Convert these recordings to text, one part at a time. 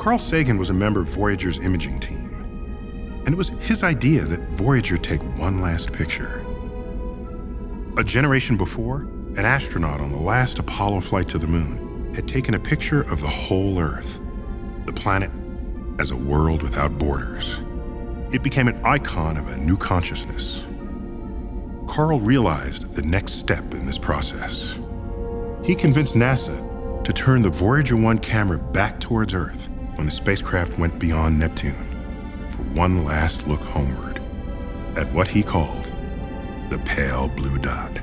Carl Sagan was a member of Voyager's imaging team, and it was his idea that Voyager take one last picture. A generation before, an astronaut on the last Apollo flight to the moon had taken a picture of the whole Earth, the planet as a world without borders. It became an icon of a new consciousness. Carl realized the next step in this process. He convinced NASA to turn the Voyager 1 camera back towards Earth when the spacecraft went beyond Neptune for one last look homeward at what he called the pale blue dot.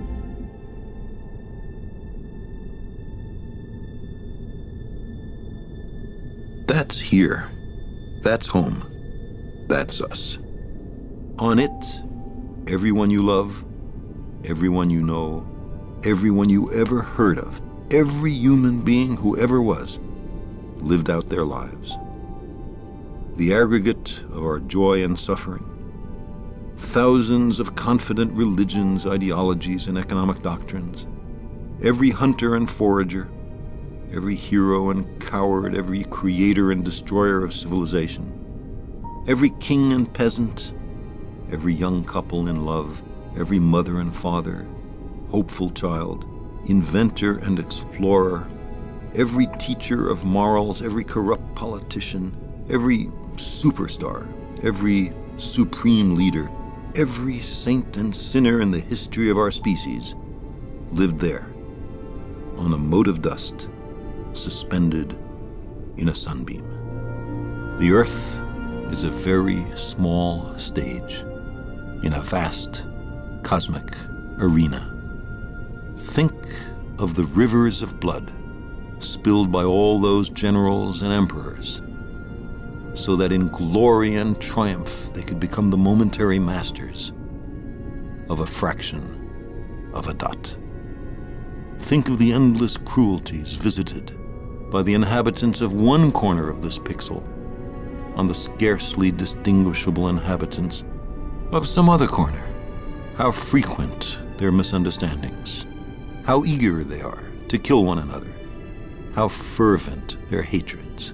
That's here. That's home. That's us. On it, everyone you love, everyone you know, everyone you ever heard of, every human being who ever was, lived out their lives. The aggregate of our joy and suffering, thousands of confident religions, ideologies, and economic doctrines, every hunter and forager, every hero and coward, every creator and destroyer of civilization, every king and peasant, every young couple in love, every mother and father, hopeful child, inventor and explorer, every teacher of morals, every corrupt politician, every superstar, every supreme leader, every saint and sinner in the history of our species lived there, on a mote of dust, suspended in a sunbeam. The Earth is a very small stage in a vast cosmic arena. Think of the rivers of blood spilled by all those generals and emperors, so that in glory and triumph they could become the momentary masters of a fraction of a dot. Think of the endless cruelties visited by the inhabitants of one corner of this pixel on the scarcely distinguishable inhabitants of some other corner. How frequent their misunderstandings, how eager they are to kill one another, how fervent their hatreds.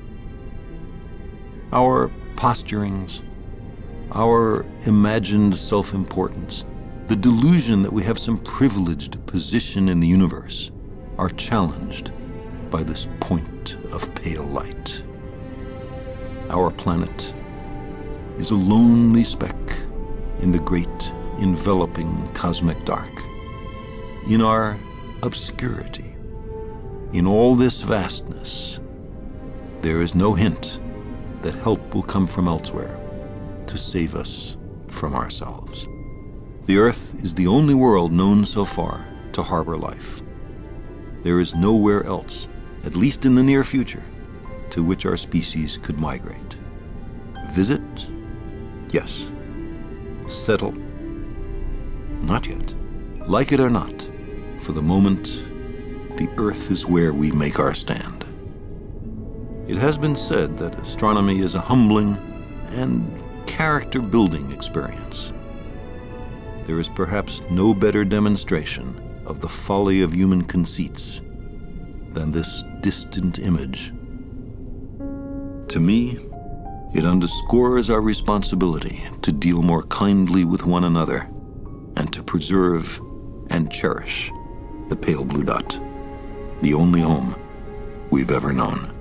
Our posturings, our imagined self-importance, the delusion that we have some privileged position in the universe are challenged by this point of pale light. Our planet is a lonely speck in the great enveloping cosmic dark. In our obscurity, in all this vastness, there is no hint that help will come from elsewhere to save us from ourselves. The Earth is the only world known so far to harbor life. There is nowhere else, at least in the near future, to which our species could migrate. Visit? Yes. Settle? Not yet. Like it or not, for the moment, the Earth is where we make our stand. It has been said that astronomy is a humbling and character-building experience. There is perhaps no better demonstration of the folly of human conceits than this distant image. To me, it underscores our responsibility to deal more kindly with one another and to preserve and cherish the pale blue dot, the only home we've ever known.